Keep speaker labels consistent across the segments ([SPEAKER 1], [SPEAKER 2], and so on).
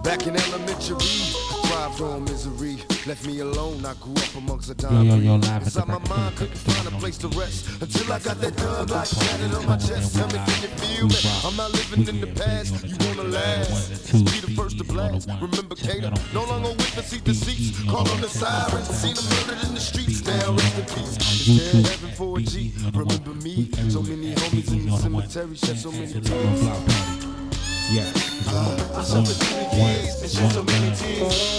[SPEAKER 1] Back in elementary, thrived on misery. Left me alone, I grew up amongst the diamonds. Inside my mind, couldn't find a place to rest until I got that thug like tatted on my chest. Tell me, can you feel me? I'm not living in the past. You wanna last? Be the first to blast. Remember Cater? No longer witness seat to seats. Call on the sirens. Seen them murdered in the streets. Now rest in peace. Is there heaven for a G? Remember me? So many homies in the cemetery. Shed so many tears.
[SPEAKER 2] Yeah.
[SPEAKER 1] I suffered through the years and shed so many tears.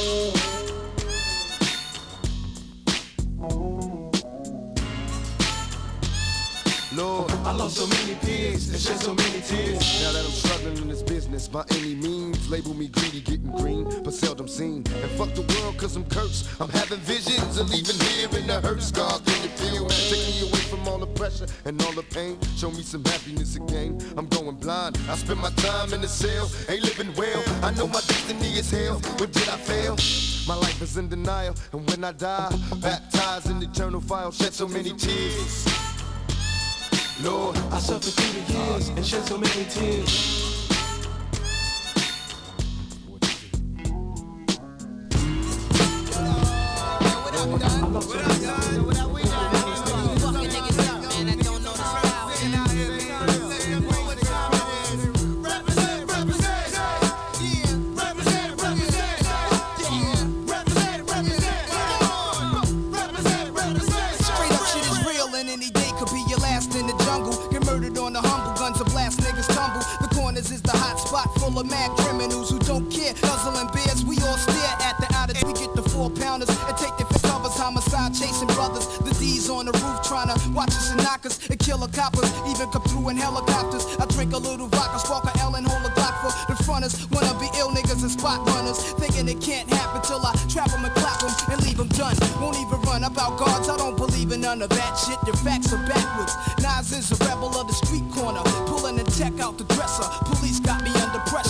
[SPEAKER 1] Lord, I lost so many peers and shed so many tears. Now that I'm struggling in this business by any means, label me greedy, getting green, but seldom seen. And fuck the world cause I'm cursed. I'm having visions of leaving here in the hurt scar. Can you feel? Take me away from all the pressure and all the pain. Show me some happiness again. I'm going blind. I spend my time in the cell, ain't living well. I know my destiny is hell, but did I fail? My life is in denial, and when I die, baptized in eternal fire, shed so many tears. Lord, I suffered through the years and shed so many tears.
[SPEAKER 3] Full of mad criminals who don't care, guzzling beers, we all stare at the outer. We get the 4-pounders and take their covers, homicide chasing brothers. The D's on the roof trying to watch us and knock us and kill the coppers, even come through in helicopters. I drink a little vodka, spark a L and hold a Glock for the fronters. Wanna be ill niggas and spot runners, thinking it can't happen till I trap them and clap them and leave them done. Won't even run about guards, I don't believe in none of that shit. Their facts are backwards. Nas is a rebel of the street corner, pulling the tech out the dresser. Police got me under pressure.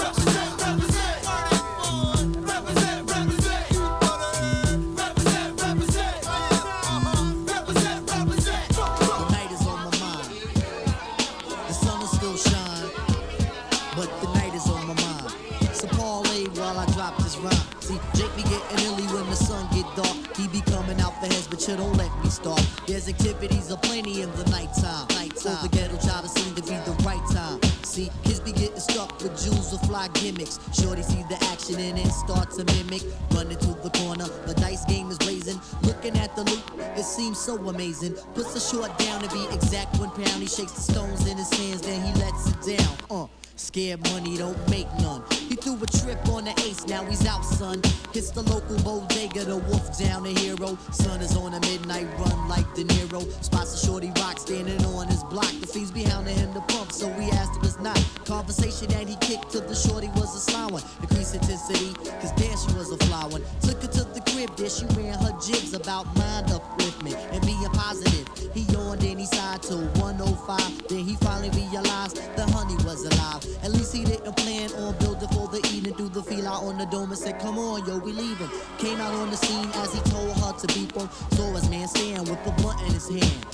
[SPEAKER 4] But you don't let me start. There's activities aplenty in the nighttime. So the ghetto child seem to be the right time. See, kids be getting stuck with jewels or fly gimmicks. Shorty see the action and then start to mimic. Running to the corner, the dice game is blazing. Looking at the loot, it seems so amazing. Puts the short down to be exact 1 pound. He shakes the stones in his hands, then he lets it down. Scared money don't make none. He threw a trip on the ace, now he's out, son. Hits the local bodega, the wolf down, the hero. Son is on a midnight run like De Niro. Spots a shorty rock standing on his block. The fiends be hounding him to pump, so we asked him it's not. Conversation that he kicked to the shorty was a sly one. Increased intensity, cause damn she was a fly one. Took her to the crib, there she ran her jibs about mind upliftment and being positive. He yawned and he sighed to 105. Then he finally realized the honey was alive. At least he didn't plan on building for the evening. Threw the feel out on the dome and said, come on, yo, we leaving. Came out on the scene as he told her to beep him. Saw his man stand with the blunt in his hand.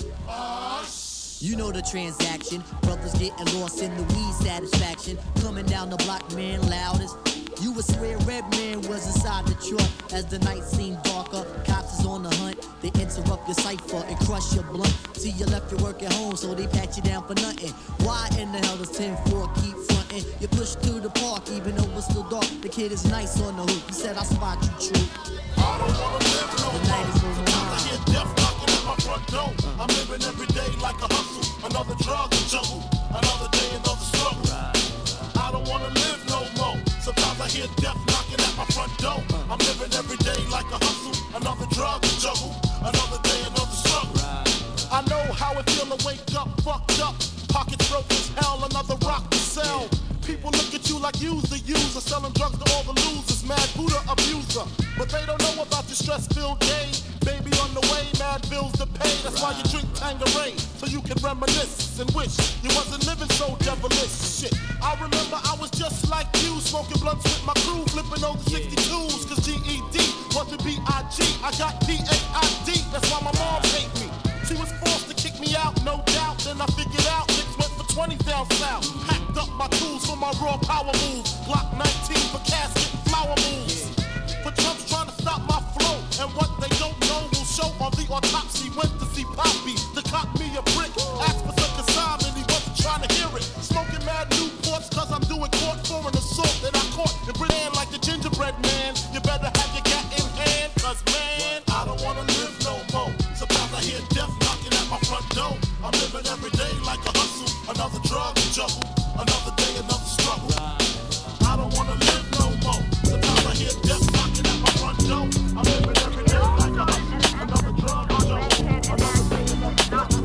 [SPEAKER 4] You know the transaction. Brothers getting lost in the weed satisfaction. Coming down the block, man, loudest. You would swear Redman was inside the truck. As the night seemed darker, cops is on the hunt. They interrupt your cipher and crush your blunt. See, you left your work at home, so they pat you down for nothing. Why in the hell does 10-4 keep frontin'? You push through the park, even though it's still dark. The kid is nice on the hoop. He said, I spot you, true.
[SPEAKER 5] I don't wanna live no
[SPEAKER 4] the night is over.
[SPEAKER 5] I hear death knocking at my front door. I'm living every day like a hustle. Another drug jungle. Another day, another struggle. I don't wanna live no more. Sometimes I hear death knocking at my front door. I'm living every day like a hustle. Another drug juggle. Another day, another struggle. I know how it feel to wake up fucked up. Pockets broke as hell, another rock to sell. People look at you like you's the user, selling drugs to all the losers, mad Buddha abuser. But they don't know about your stress-filled day. Baby on the way, mad bills to pay. That's why you drink Tanqueray, so you can reminisce and wish you wasn't living so devilish. Shit, I remember I was just like you, smoking blunts with my crew, flipping over 62s, cause GED wasn't B.I.G. I got P.A.I.D. That's why my mom hate me. She was forced to kick me out, no doubt. Then I figured out niggas went for 20 down south. Packed up my tools for my raw power moves. Glock 19 for casket flower moves. For chumps trying to stop my flow. And what they don't know will show on the autopsy. Went to see Poppy to cop me a brick. Asked for some consignment, he wasn't trying to hear it. Smoking mad Newports cause I'm doing court for an assault that I caught in Britain like the gingerbread man. You better have your cat in hand, cause man, I don't wanna live no more. Sometimes I hear death knocking at my front door. I'm living every day like a hustle, another drug juggle, another day, another struggle. I don't wanna live no more. Sometimes I hear death knocking at my front door. I'm living every day like a hustle, another drug juggle, another day, another struggle.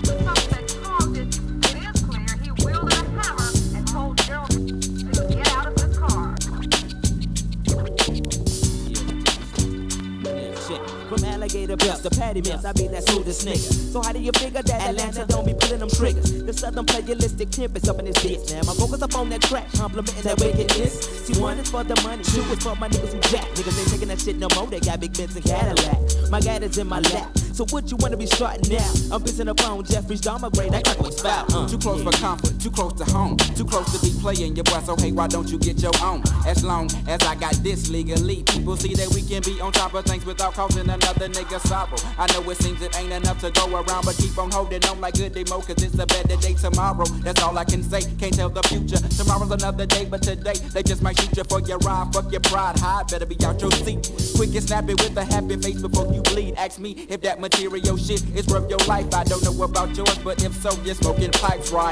[SPEAKER 6] From alligator bills to patty mills, I be that smoothest nigga. So how do you figure that Atlanta don't be pulling them triggers? The southern playalistic pimp is up in this bitch. Now my focus up on that track, complimenting that wickedness. See, one is for the money, two is for my niggas who jack. Niggas ain't taking that shit no more, they got big Benz and Cadillac. My gat is in my lap, so what you wanna be starting now? I'm pissing upon Jeffrey's Dahmer grade, that crack was foul.
[SPEAKER 7] Too close for comfort, too close to home, too close to be playing your boy, so hey, why don't you get your own? As long as I got this legally, people see that we can be on top of things without causing another nigga sorrow. I know it seems it ain't enough to go around, but keep on holding on like good day mo, cause it's a better day tomorrow. That's all I can say, can't tell the future. Tomorrow's another day, but today they just might shoot you for your ride. Fuck your pride, high, better be out your seat. Quick and snappy with a happy face before you bleed. Ask me if that material shit is worth your life. I don't know about yours, but if so, you're smoking pipes right.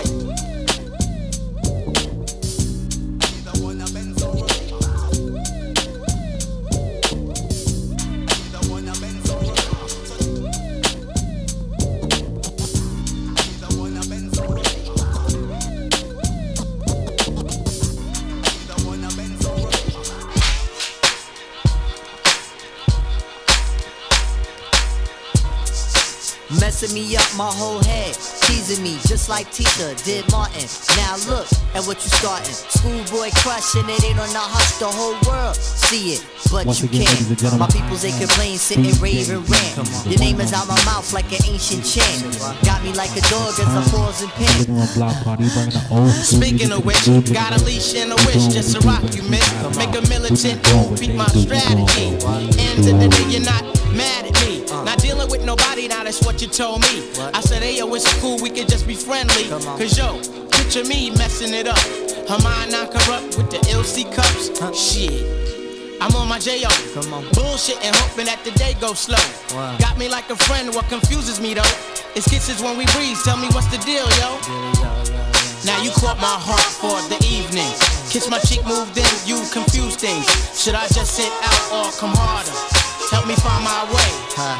[SPEAKER 4] Messing me up my whole head, teasing me just like Tita did Martin. Now look at what you starting. Schoolboy crushing it ain't on the hush, the whole world see it, but
[SPEAKER 2] Once
[SPEAKER 4] you
[SPEAKER 2] again, ladies and
[SPEAKER 4] can't.
[SPEAKER 2] gentlemen,
[SPEAKER 4] My peoples they complain, sit and rave and rant. Your name is out my mouth like an ancient chant. Got me like a dog as I pause and pant.
[SPEAKER 2] Living room block party, bringing the old school
[SPEAKER 8] Speaking of which, got a leash and a wish just to rock you, miss. Make a militant move, beat my strategy. End of the day, you're not mad at me. Not dealing with nobody, now that's what you told me. I said, hey, yo, it's cool, we could just be friendly. Cause yo, picture me messing it up. Her mind not corrupt with the LC cups. Shit, I'm on my J.O. Bullshit and hoping that the day goes slow. Got me like a friend, what confuses me though? It's kisses when we breathe, tell me what's the deal, yo? Now you caught my heart for the evening. Kiss my cheek, move then, you confuse things. Should I just sit out or come harder? Help me find my way.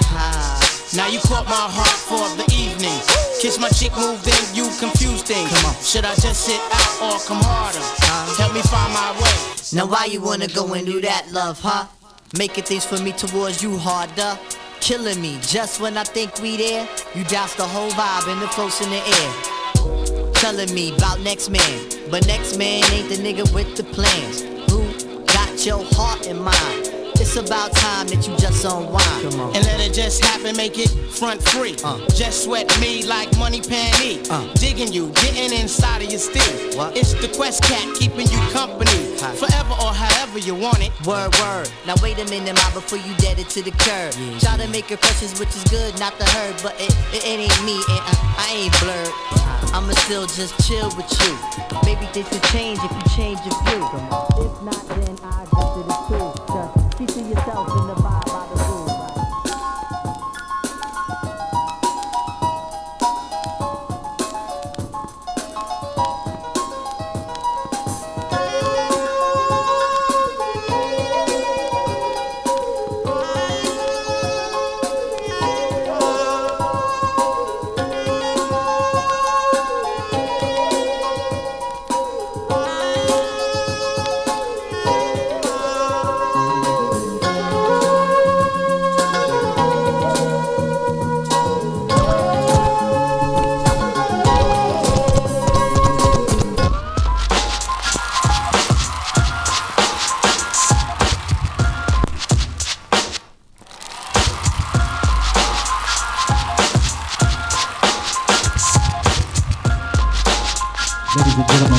[SPEAKER 8] Now you caught my heart for the evening. Kiss my cheek, move then, you confuse things. Should I just sit out or come harder? Help me find my way.
[SPEAKER 4] Now why you wanna go and do that, love, huh? Making things for me towards you harder. Killing me just when I think we there. You douse the whole vibe and the floats in the air. Telling me about next man, but next man ain't the nigga with the plans. Who got your heart in mind? It's about time that you just unwind.
[SPEAKER 8] And let it just happen, make it front free. Just sweat me like money panty. Digging you, getting inside of your steel. It's the Quest Cat keeping you company. Forever or however you want it.
[SPEAKER 4] Word, word. Now wait a minute, ma, before you dead it to the curb. Try to make impressions, which is good, not the herd. But it ain't me, and I ain't blurred. I'ma still just chill with you. Maybe things will change if you change your view. If not, then I adjust it too. Just keep to yourself in the vibe by the rules.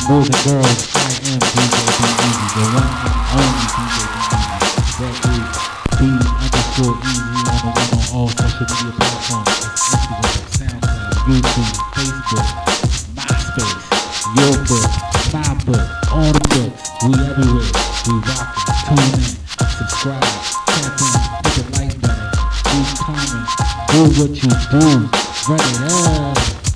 [SPEAKER 2] Boys and girls, I am DJ B-Easy, the one and only DJ B-Easy. That is B_Easy on the one on all social media platforms. Instagram, SoundCloud, YouTube, Facebook, MySpace, your book, my book, all the books. We everywhere. We rockin'. Tune in, subscribe, tap in, hit the like button, leave comments, do what you do, run it up.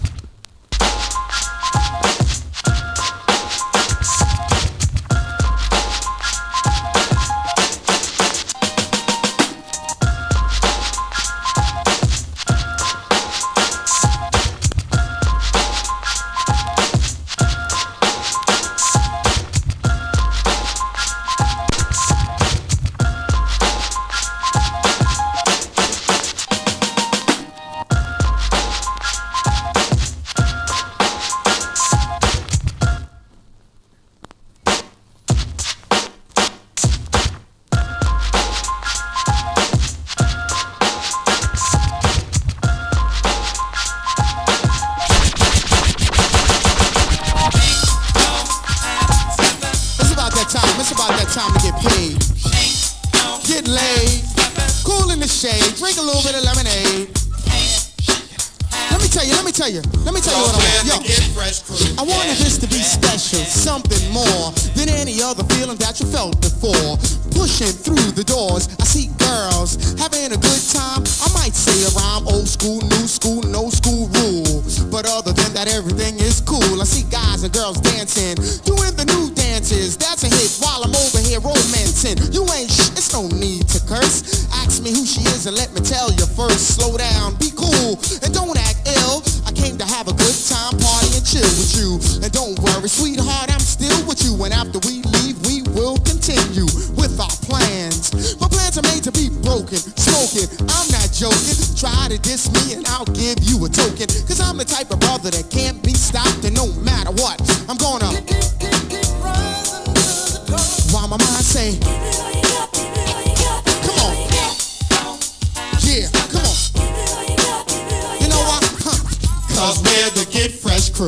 [SPEAKER 3] It's about that time to get paid. Get laid. Cool in the shade. Drink a little bit of lemonade. Let me tell you what I want. Yo, I wanted this to be special, something more than any other feeling that you felt before. Pushing through the doors, I see girls having a good time. I might say a rhyme, old school, new school, no school rule. But other than that, everything is cool. I see guys and girls dancing, doing the new dances. That's a hit while I'm over here romancing. You ain't it's no need to curse. Ask me who she is and let me tell you first. Slow down, be cool, and don't act ill. I came to have a good time, party and chill with you. And don't worry, sweetheart, I'm still with you. And after we leave, we will continue with our plans. My plans are made to be broken, smoking. I'm not joking. Try to diss me and I'll give you a token. Cause I'm the type of brother that can't be stopped. And no matter what, I'm gonna while my mind say, come on. Yeah, come on. You know what? Cause we're the Get Fresh crew.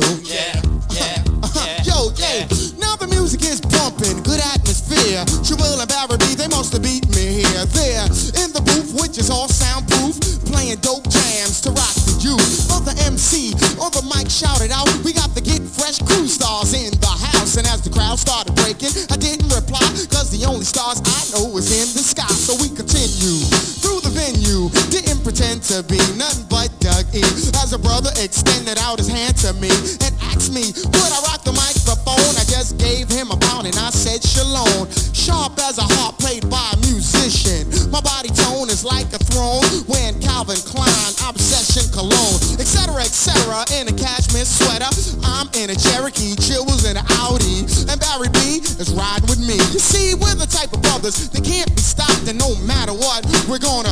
[SPEAKER 3] Yo, now the music is bumping, good atmosphere. Trill and Barry B, they must have beat me here. There, in the booth, which is all soundproof, playing dope jams to rock the youth. Other MC on the mic shouted out, we got the Get Fresh crew stars in the house. And as the crowd started breaking, I didn't reply, cause the only stars I know is in the sky. So we continue through the venue, didn't pretend to be nothing but Doug E. As a brother extended out his hand to me and asked me, would I rock the microphone? I just gave him a pound and I said shalom. Sharp as a harp played by a musician. My body tone is like a throne when Calvin Klein, Obsession Cologne, etc., in a cashmere sweater. I'm in a Cherokee, Chill was in an Audi, and Barry B is riding with me. You see, we're the type of brothers that can't be stopped, and no matter what, we're gonna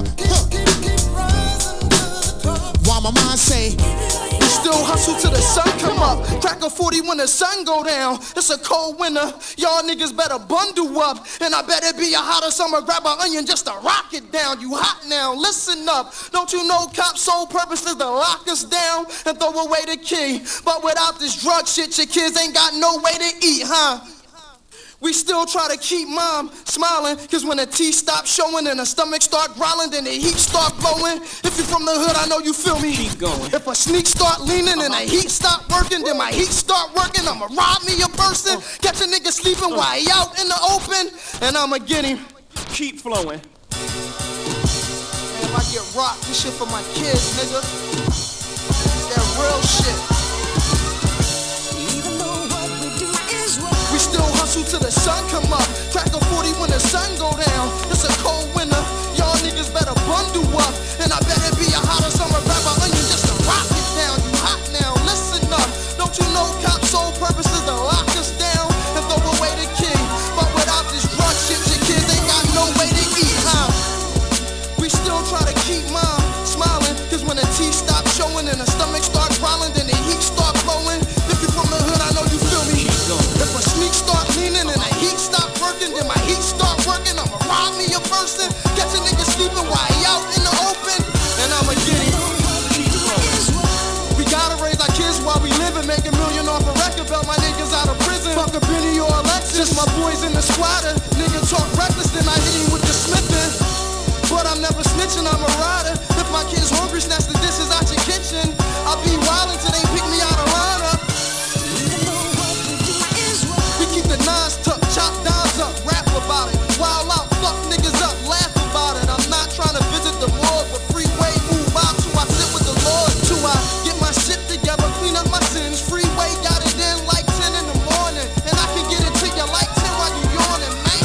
[SPEAKER 3] while my mind say, we still hustle till the sun come up. Crack a 40 when the sun go down. It's a cold winter, y'all niggas better bundle up. And I bet it be a hotter summer, grab an onion just to rock it down. You hot now, listen up. Don't you know cops' sole purpose is to lock us down and throw away the key. But without this drug shit, your kids ain't got no way to eat, huh? We still try to keep mom smiling, cause when the teeth stop showing and the stomach start growling, then the heat start blowing. If you from the hood, I know you feel me. Keep going. If a sneak start leaning and the heat stop working, then my heat start working. I'ma rob me a person, catch a nigga sleeping while he out in the open, and I'ma get him. Keep flowing. And if I get rocked, this shit for my kids, nigga. That real shit. We still hustle till the sun come up. Crack a 40 when the sun go down. It's a cold winter, y'all niggas better bundle up. And I bet it be a hotter summer, grab an onion just to rock it down. You hot now, listen up. Don't you know cops' sole purpose is to lock us down and throw away the key. But without this drug shit, your kids ain't got no way to eat, huh? We still try to keep mom smiling, cause when the teeth stop showing and the stomach start growling, then the heat start blowing. If you from the hood, I know you feel me. If a sneak start leaning and the heat stop working, then my heat start working. I'ma rob me a person, catch a nigga sleeping while he out in the open, and I'ma get him. We gotta raise our kids while we living, make $1 million off a record belt. My niggas out of prison, Since my boys in the squatter, nigga talk reckless, then I hit him with the smithing. But I'm never snitching, I'm a rider. If my kid's hungry, snatch the dishes out your kitchen. I'll be wildin' till they pick me out of lineup. We keep the nines tucked, chop downs up, rap about it. Wild out, fuck niggas up, laugh about it. I'm not trying to visit the morgue, but freeway move out till I sit with the Lord. Till I get my shit together, clean up my sins. Freeway got it in like 10 in the morning, and I can get it to you like 10 while you yawning, man.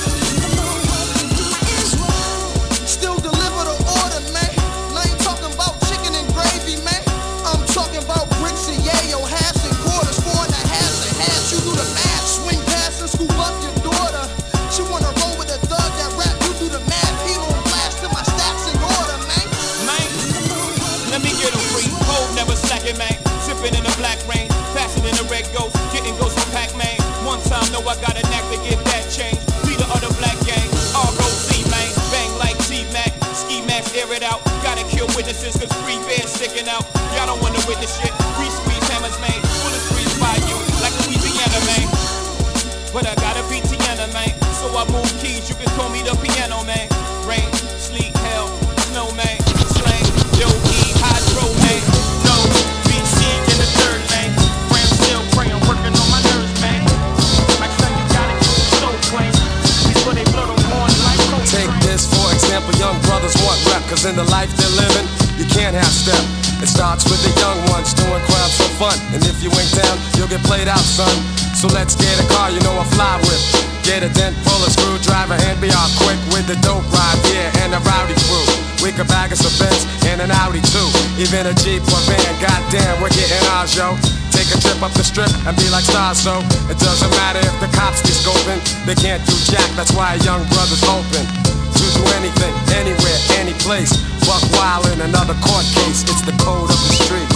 [SPEAKER 3] Still deliver the order, man. I ain't talking about chicken and gravy, man. I'm talking about bricks and yayo, halves and quarters, 4 and a half and half. You do the math, swing past and scoop up your daughter. She wanna roll with a thug that rap, you do the math. He on blast till my stats in order, man.
[SPEAKER 9] Man, let me get him free. Hold never slacking, man. Sipping in the black rain, faster than the red ghost, getting ghosts from Pac-Man. One time, know I got a knack to get that change. Leader of the black gang, ROC, man. Bang like T-Mac, ski mask, air it out. Gotta kill witnesses, cause free bears sticking out. Y'all don't wanna witness shit. We squeeze hammers, man. Bullets freeze by you, like Louisiana, man. But I got a Tiana, man. So I move keys, you can call me the piano, man. Rain, sleet, hell, snow, man. Slang, Joe-E, hydro, man. No, BC in the third lane. Ram still praying, working on my nerves, man. My son, you gotta keep it so plain. Before they blow the horn like coke.
[SPEAKER 10] Take this for example, young brothers want rep, cause in the life they're living, you can't have step. It starts with the young ones doing crowds for fun, and if you ain't down, you'll get played out, son. So let's get a car, you know I fly with. Get a dent, pull a screwdriver, and be all quick with the dope ride, yeah, and a rowdy crew. We could bag us a Benz and an Audi too, even a Jeep or van, goddamn, we're getting ours, yo. Take a trip up the strip and be like stars, so it doesn't matter if the cops be scoping. They can't do jack, that's why a young brother's open to do anything, anywhere, any place. Buck wild in another court case, it's the code of the streets.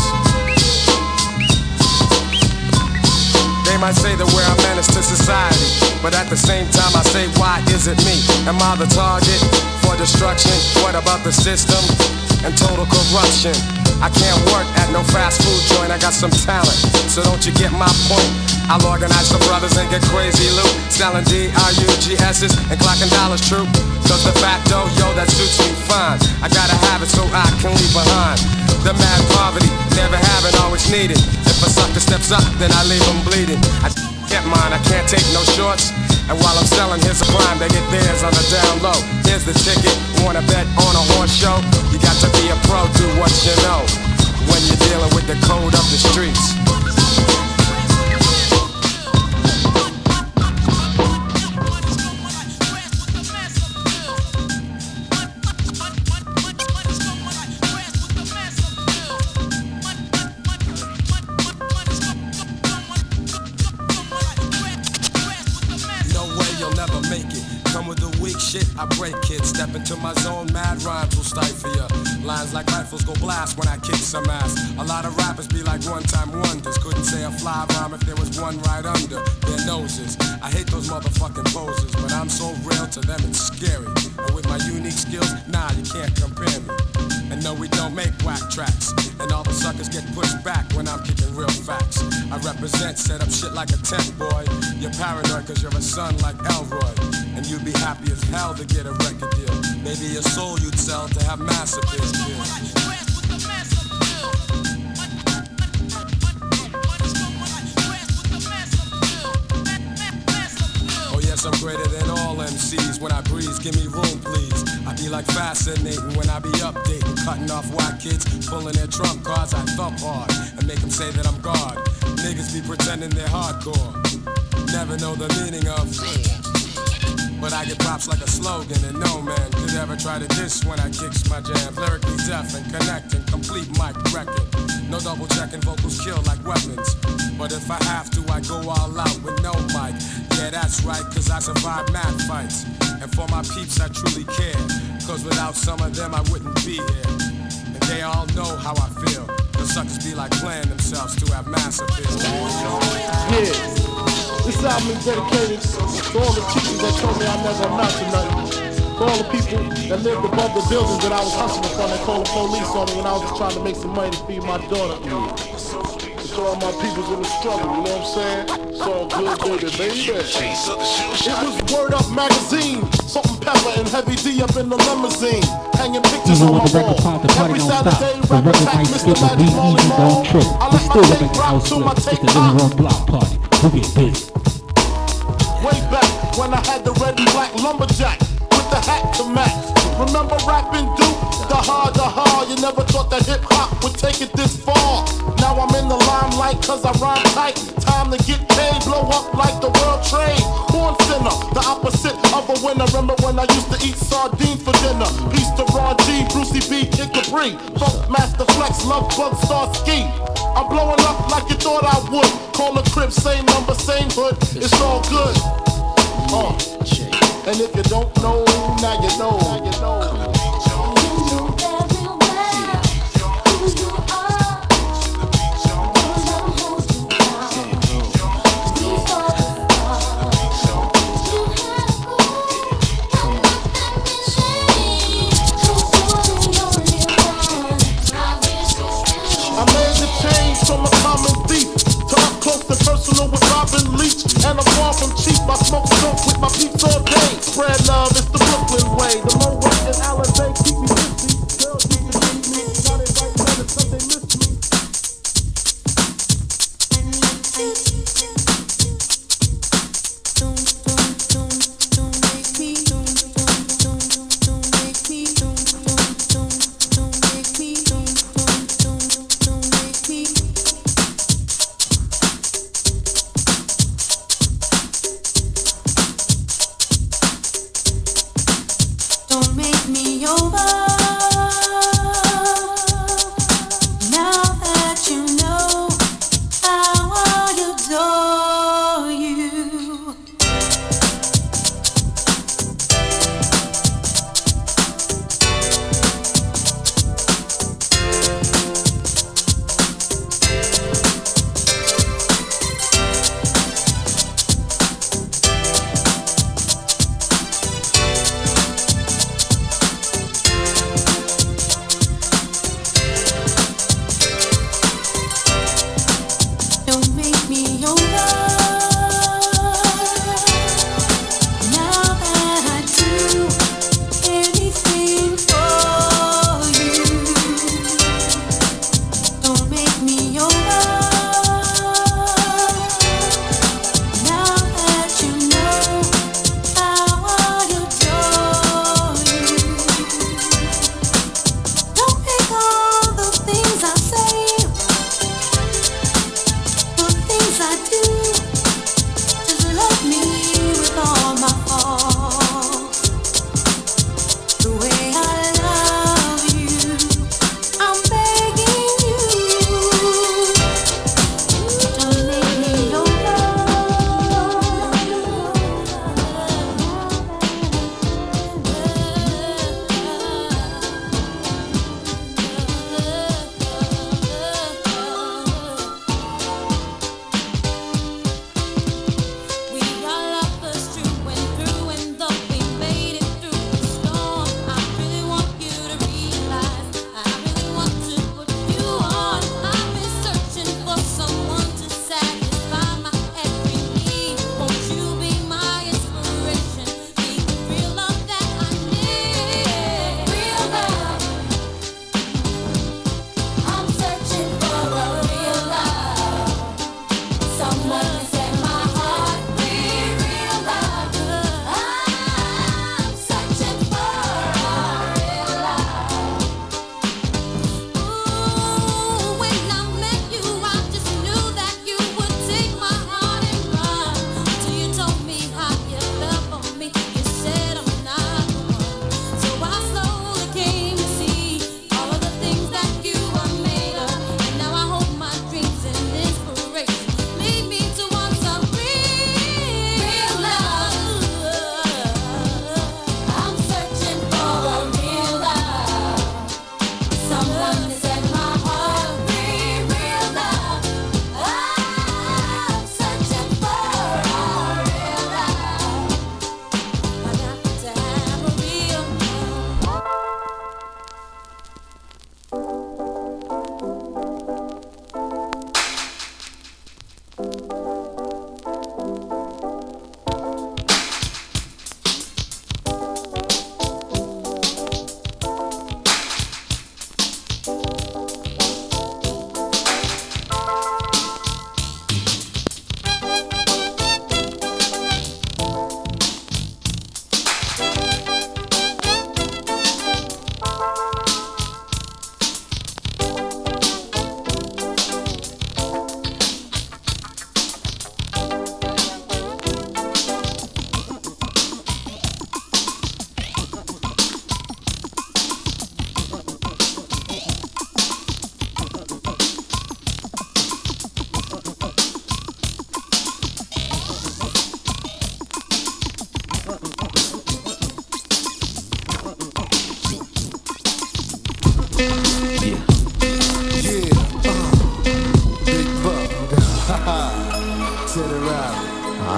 [SPEAKER 10] They might say that we're a menace to society, but at the same time I say, why is it me? Am I the target for destruction? What about the system and total corruption? I can't work at no fast food joint, I got some talent, so don't you get my point? I'll organize some brothers and get crazy loot, selling D-R-U-G-S's and clocking dollars, true. Cause the facto, yo, that suits me fine. I gotta have it so I can leave behind the mad poverty, never having, always needed. If a sucker steps up, then I leave him bleeding. I get mine, I can't take no shorts. And while I'm selling, here's a crime, they get theirs on the down low. Here's the ticket, wanna bet on a horse show? You got to be a pro, do what you know, when you're dealing with the code of the streets. I break kids, step into my zone, mad rhymes will stifle ya. Lines like rifles go blast when I kick some ass. A lot of rappers be like one-time wonders. Couldn't say a fly rhyme if there was one right under their noses. I hate those motherfucking poses, but I'm so real to them it's scary. And with my unique skills, nah, you can't compare me. And no, we don't make whack tracks, and all the suckers get pushed back when I'm kicking real facts. I represent, set up shit like a tent, boy. You're paranoid cause you're a son like Elroy, and you'd be happy as hell to get a record deal. Maybe your soul you'd sell to have mass appeal. Oh yes, I'm greater than all MCs. When I breeze, give me room please. I be like fascinating when I be updating, cutting off white kids, pulling their trump cards. I thump hard and make them say that I'm God. Niggas be pretending they're hardcore, never know the meaning of. But I get props like a slogan, and no man could ever try to diss when I kicks my jams. Lyrically deaf and connecting, complete mic wrecking. No double checking, vocals kill like weapons. But if I have to, I go all out with no mic. Yeah, that's right, cause I survive mad fights. And for my peeps, I truly care, cause without some of them, I wouldn't be here. And they all know how I feel. The suckers be like playing themselves to have mass appeal.
[SPEAKER 11] Yeah. This album is dedicated to all the teachers that told me I never amount to nothing. For all the people that lived above the buildings that I was hustling from, that called the police on me when I was just trying to make some money to feed my daughter. The to all my peoples in the struggle, you know what I'm saying? It's all good, baby. It was Word Up Magazine, Salt and Pepper and Heavy D up in the limousine, hanging pictures on my wall. Every Saturday, rap attack, Mr. Magic Molly Mall. I let my tape rock till my tape pop.
[SPEAKER 2] Block party, we get busy.
[SPEAKER 11] Way back when I had the red and black lumberjack with the hat to match. Remember rapping Duke? The hard, you never thought that hip hop would take it this far. Now I'm in the limelight cause I rhyme tight. Time to get paid, blow up like the world trade. Born sinner, the opposite of a winner. Remember when I used to eat sardines for dinner? Peace to Ron G, Brucey B, Kid Capri, Funk Master Flex, Love Bug, Star Ski. I'm blowing up like you thought I would. Call a crib, same number, same hood. It's all good. And if you don't know, now you know. Now you know. From a common thief to up close and personal with Robin Leach. And I'm far from cheap, I smoke dope with my peeps all day. Spread love, it's the Brooklyn way. The Mo West and Alizé keep me busy. Girls, do you need me? Got it right now, it's something miss me.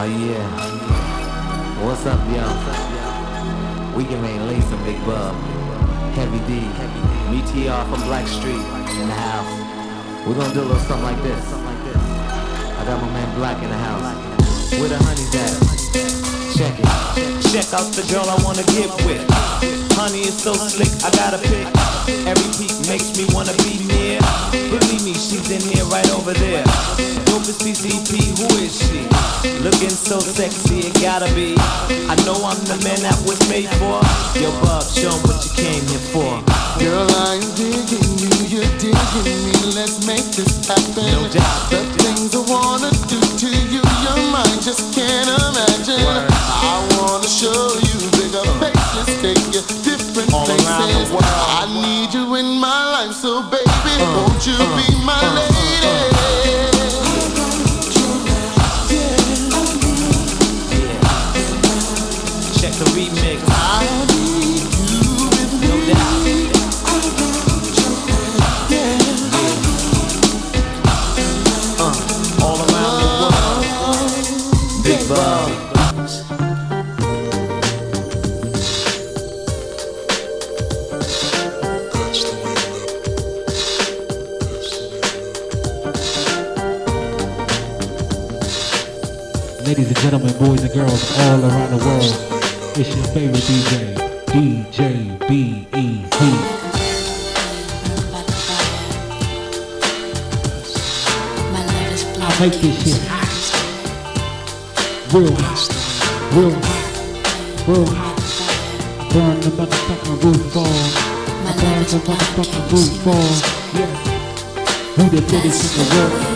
[SPEAKER 12] yeah. What's up, yo? We can make lace some Big Bub. Heavy D. Me TR from Black Street in the house. We're gonna do a little something like this. I got my man Black in the house. Where the honey's at? Check it.
[SPEAKER 6] Check out the girl I wanna get with. Honey is so slick, I gotta pick. Every peak makes me wanna be near. Believe me, she's in here right over there. Dopest PCP, who is she? Looking so sexy, it gotta be. I know I'm the man that was made for. Yo, Bub, show 'em what you came here for.
[SPEAKER 11] Girl, I'm digging you, you're digging me. Let's make this happen.
[SPEAKER 6] No doubt.
[SPEAKER 11] The things I wanna do to you, your mind just can't imagine. I wanna show you bigger places, take you different
[SPEAKER 6] all
[SPEAKER 11] places.
[SPEAKER 6] around the world.
[SPEAKER 11] I need you in my life, so baby, won't you be my lady?
[SPEAKER 6] Check the remix.
[SPEAKER 11] I need you with me.
[SPEAKER 6] No doubt. All around the world. Big Bub.
[SPEAKER 2] Ladies and gentlemen, boys and girls all around the world, it's your favorite DJ, DJ B-E-Z. I make this shit hot. Real hot. Real hot. Real hot. I burn the motherfucking roof fall. I burn the motherfucking roof fall. Yeah. Who the fittest in the world?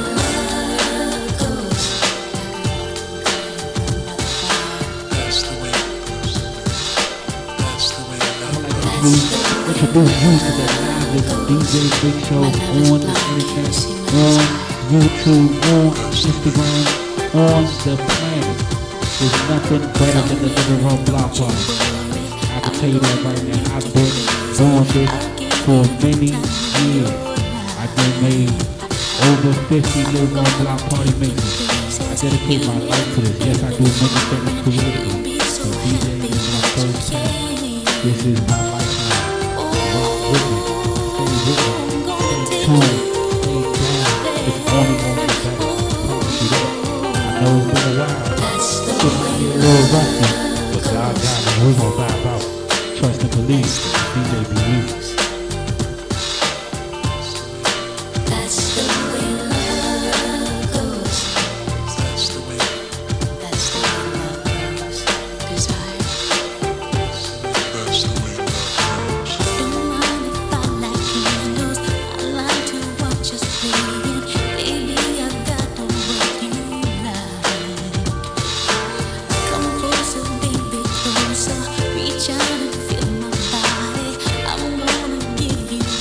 [SPEAKER 2] Introduce you to the livest DJ Big Show on the internet, on YouTube, on Instagram, on the planet. There's nothing better than the living room block party. I can tell you that right now. I've been doing this for many years. I've been made over 50 living room block party mixes. I dedicate my life to this. Yes, I do many things creatively. So DJ is my first time. This is my life. With me, stay with me, stay tuned, stay down. It's only gonna get better. I promise you that. I know it's been a while. It might get a little rusty, but y'all got it. We're gonna vibe out. Trust and believe. DJ B-E-Z.
[SPEAKER 13] Reach out and feel my body. I'm gonna give you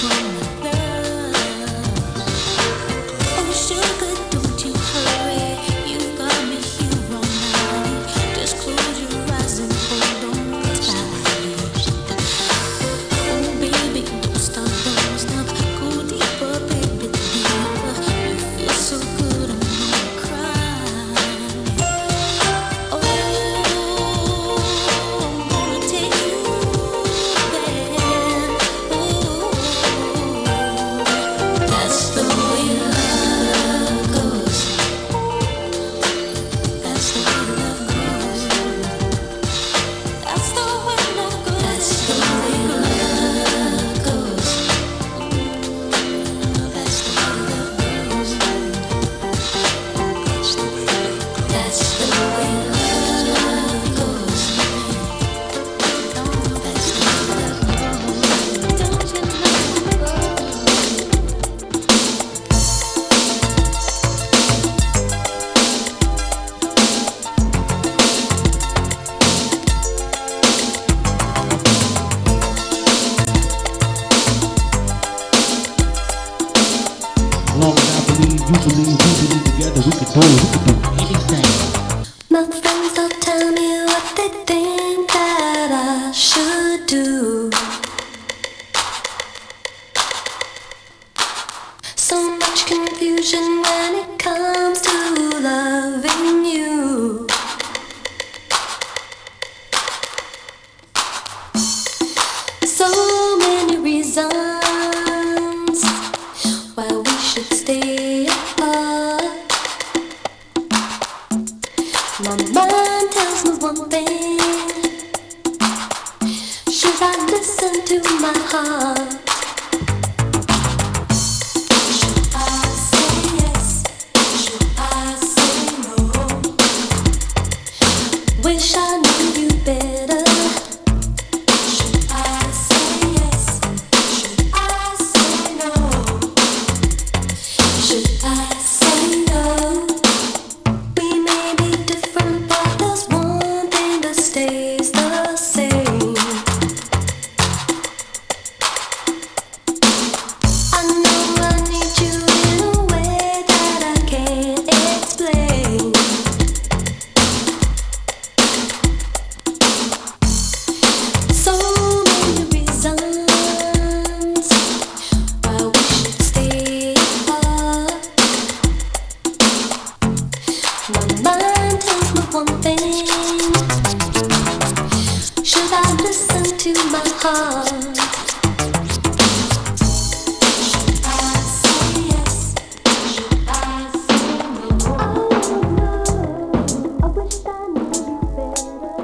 [SPEAKER 14] confusion when it comes to loving you.
[SPEAKER 13] mind tells me one thing. Should I listen to my heart? Should I say yes? Should I say no? Wish I knew you better. Should I say yes? Should I say no? Should I say no? We may be different, but there's one thing that stays the same. I know I need you in a way that I can't explain. So many reasons why we should stay apart. My mind tells me one thing. Should I listen to my heart? Should I say yes? Should I say no? I wish I knew you better.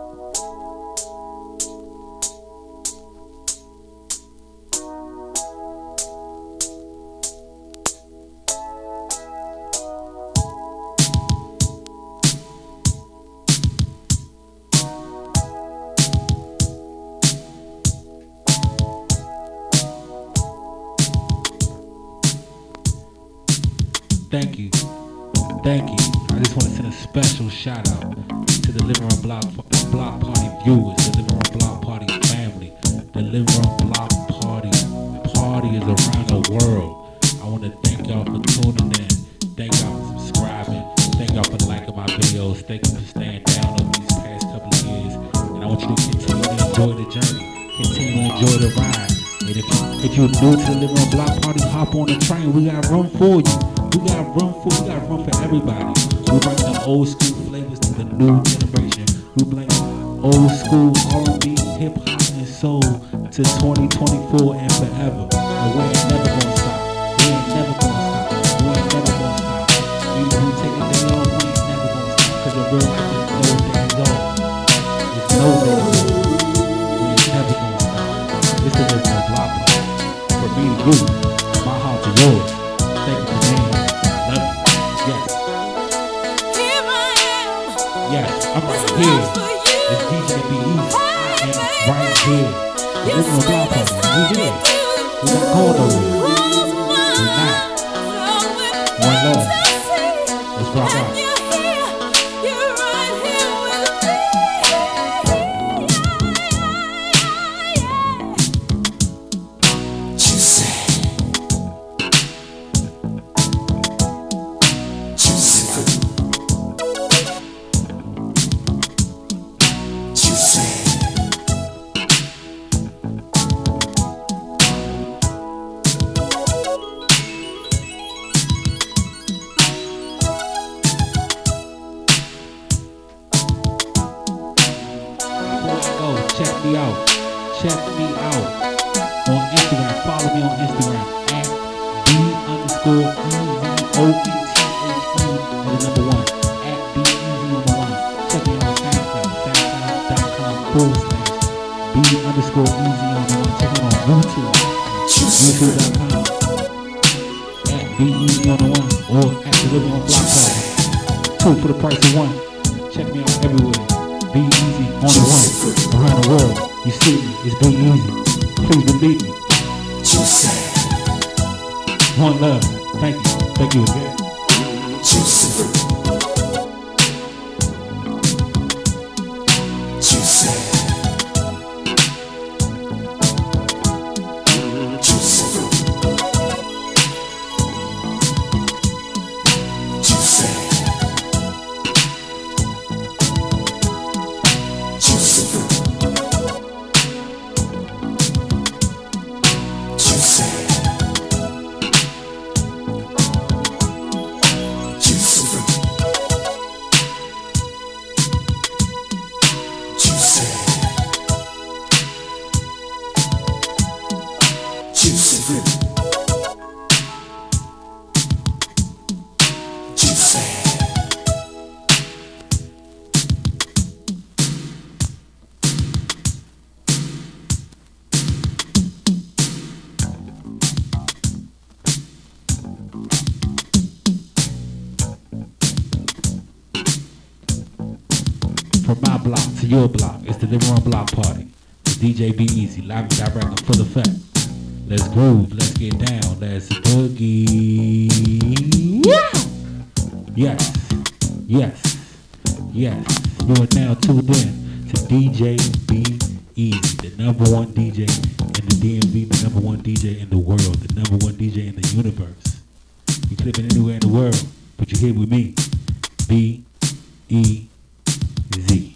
[SPEAKER 2] Thank you. Thank you. I just want to send a special shout out to the Living Room Block Party viewers, the Living Room Block Party family, the Living Room Block Party parties around the world. I want to thank y'all for tuning in. Thank y'all for subscribing. Thank y'all for liking my videos. Thank you for staying down over these past couple of years. And I want you to continue to enjoy the journey. Continue to enjoy the ride. And if you're new to the Living Room Block Party, hop on the train. We got room for you. We got room for everybody. We bring the old school flavors to the new generation. We bring old school R&B, hip hop, and soul to 2024 and forever. And we ain't never gonna stop. We ain't never gonna stop. We ain't never gonna stop. Even if we take a day off, we ain't never gonna stop. Cause in real life, there's no days off. There's no days off. We ain't never gonna stop. This is a block party. For me to you, my heart to yours. Thank you for being here. Love you. Yes. Yes, I'm right here. It's DJ Be Easy. I am right here. This is a block party. We here. We got cold over here. We're not. One love. Let's rock out. Check me out. Check me out on Instagram. Follow me on Instagram at B_EasyOETHE and the number 1 at BEasyOn1. Check me out on SoundCloud. SoundCloud.com/B_EasyOn1. Check me out on YouTube. YouTube.com at BEasyOn1 or at the Living Room Block Party. 2 for the price of 1. Check me out everywhere. Be Easy on the run around the world. You see me, it's Be Easy. Please believe me. One love. Thank you. Thank you again.
[SPEAKER 1] Juicy.
[SPEAKER 2] From my block to your block, it's the Living Room Block Party. The DJ Be Easy, live and direct and full effect. Let's groove, let's get down, let's boogie. Yes, yes, yes. You are now tuned in to DJ Be Easy, the #1 DJ in the DMV, the #1 DJ in the world, the #1 DJ in the universe. You clipping anywhere in the world, but you're here with me, Be Easy.